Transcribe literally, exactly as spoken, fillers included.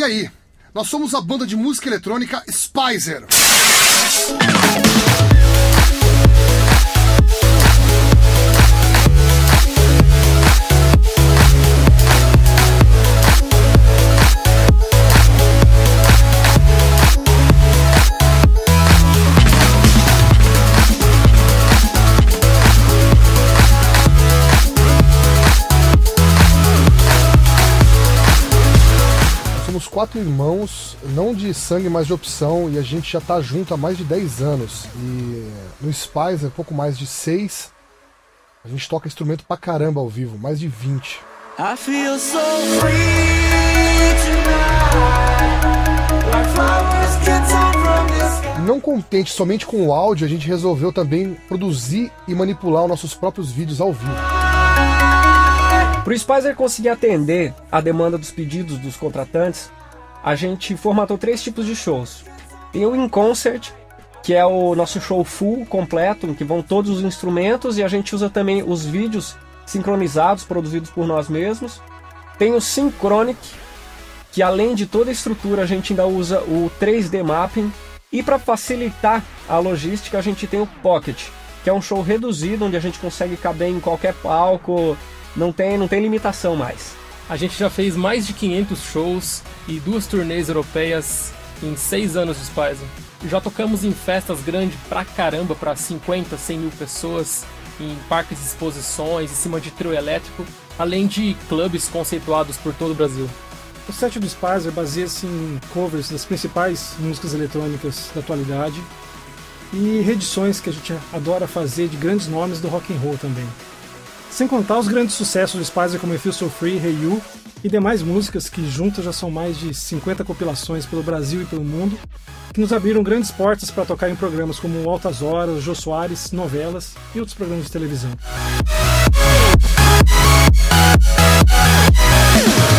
E aí? Nós somos a banda de música eletrônica Spizer. Somos quatro irmãos, não de sangue, mas de opção, e a gente já tá junto há mais de dez anos. E no Spizer, pouco mais de seis, a gente toca instrumento pra caramba ao vivo, mais de vinte. I feel so free tonight, like flowers get from this... Não contente somente com o áudio, a gente resolveu também produzir e manipular os nossos próprios vídeos ao vivo. Para o Spizer conseguir atender a demanda dos pedidos dos contratantes, a gente formatou três tipos de shows. Tem o In Concert, que é o nosso show full, completo, em que vão todos os instrumentos, e a gente usa também os vídeos sincronizados, produzidos por nós mesmos. Tem o Synchronic, que além de toda a estrutura, a gente ainda usa o três D Mapping. E para facilitar a logística, a gente tem o Pocket, que é um show reduzido, onde a gente consegue caber em qualquer palco. Não tem, não tem limitação mais. A gente já fez mais de quinhentos shows e duas turnês europeias em seis anos de Spizer. Já tocamos em festas grandes pra caramba, pra cinquenta, cem mil pessoas, em parques de exposições, em cima de trio elétrico, além de clubes conceituados por todo o Brasil. O set do Spizer baseia-se em covers das principais músicas eletrônicas da atualidade e reedições que a gente adora fazer de grandes nomes do rock and roll também. Sem contar os grandes sucessos do Spizer como I Feel So Free, Hey You e demais músicas que juntas já são mais de cinquenta compilações pelo Brasil e pelo mundo, que nos abriram grandes portas para tocar em programas como Altas Horas, Jô Soares, novelas e outros programas de televisão.